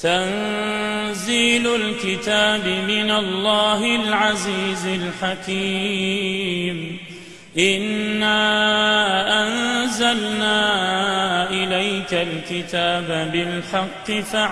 تنزيل الكتاب من الله العزيز الحكيم. إنا أنزلنا إليك الكتاب بالحق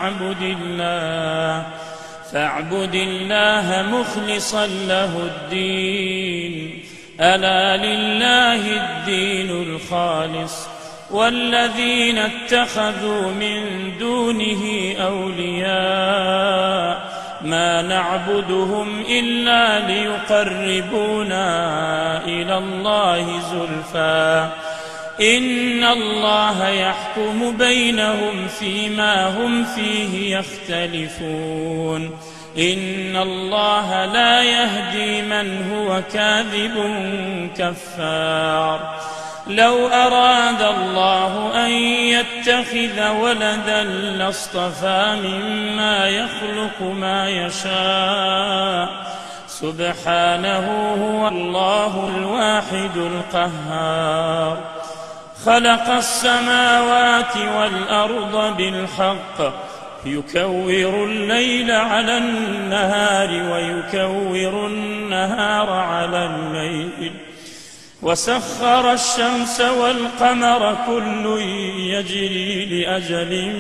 فاعبد الله مخلصا له الدين. ألا لله الدين الخالص والذين اتخذوا من دونه أولياء ما نعبدهم إلا ليقربونا إلى الله زلفى إن الله يحكم بينهم فيما هم فيه يختلفون. إن الله لا يهدي من هو كاذب كفار. لو أراد الله أن يتخذ ولدا لاصطفى مما يخلق ما يشاء سبحانه هو الله الواحد القهار. خلق السماوات والأرض بالحق يكور الليل على النهار ويكور النهار على الليل وسخر الشمس والقمر كل يجري لأجل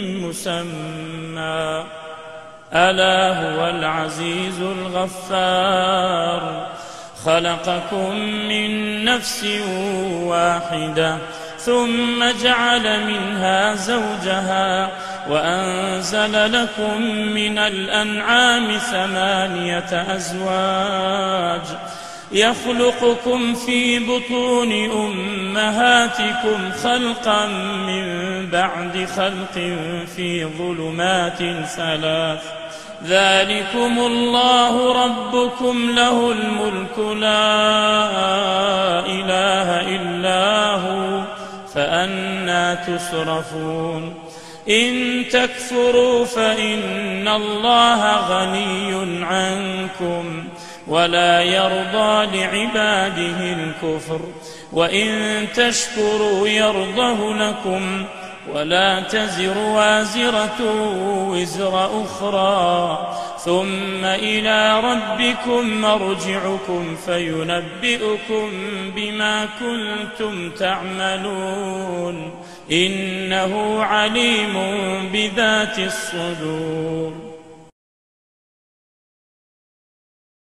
مسمى ألا هو العزيز الغفار. خلقكم من نفس واحدة ثم جعل منها زوجها وأنزل لكم من الأنعام 8 أزواج يخلقكم في بطون أمهاتكم خلقا من بعد خلق في ظلمات 3 ذلكم الله ربكم له الملك لا إله إلا هو فأنى تصرفون. إن تكفروا فإن الله غني عنكم ولا يرضى لعباده الكفر وإن تشكروا يرضه لكم ولا تزر وازرة وزر أخرى ثم إلى ربكم مرجعكم فينبئكم بما كنتم تعملون إنه عليم بذات الصدور.